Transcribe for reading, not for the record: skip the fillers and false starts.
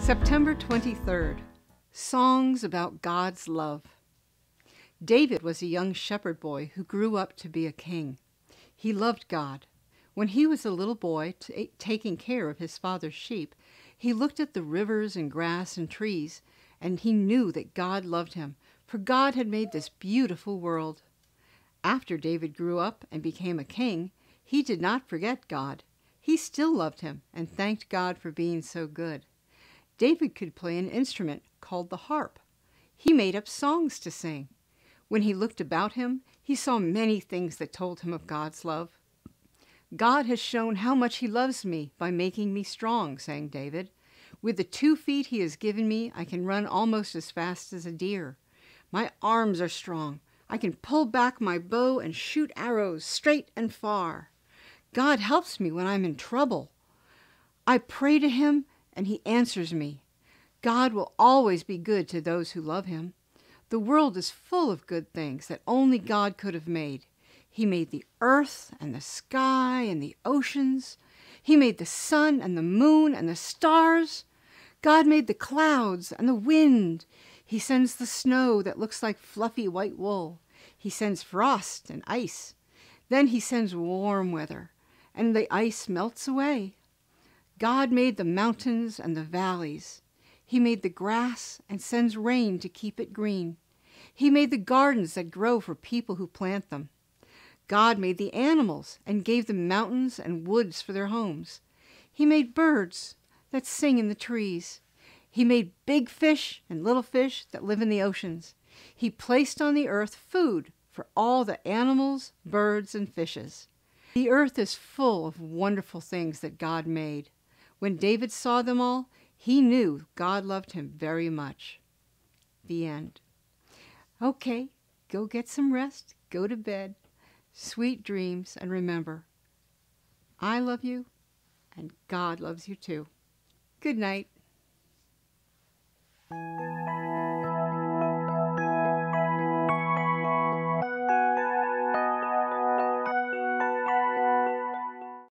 September 23rd. Songs about God's love. David was a young shepherd boy who grew up to be a king. He loved God. When he was a little boy taking care of his father's sheep, he looked at the rivers and grass and trees, and he knew that God loved him, for God had made this beautiful world. After David grew up and became a king, he did not forget God. He still loved him and thanked God for being so good. David could play an instrument called the harp. He made up songs to sing. When he looked about him, he saw many things that told him of God's love. God has shown how much he loves me by making me strong, sang David. With the 2 feet he has given me, I can run almost as fast as a deer. My arms are strong. I can pull back my bow and shoot arrows straight and far. God helps me when I'm in trouble. I pray to him and he answers me. God will always be good to those who love him. The world is full of good things that only God could have made. He made the earth and the sky and the oceans. He made the sun and the moon and the stars. God made the clouds and the wind. He sends the snow that looks like fluffy white wool. He sends frost and ice. Then he sends warm weather, and the ice melts away. God made the mountains and the valleys. He made the grass and sends rain to keep it green. He made the gardens that grow for people who plant them. God made the animals and gave them mountains and woods for their homes. He made birds that sing in the trees. He made big fish and little fish that live in the oceans. He placed on the earth food for all the animals, birds, and fishes. The earth is full of wonderful things that God made. When David saw them all, he knew God loved him very much. The end. Okay, go get some rest, go to bed. Sweet dreams, and remember, I love you, and God loves you too. Good night.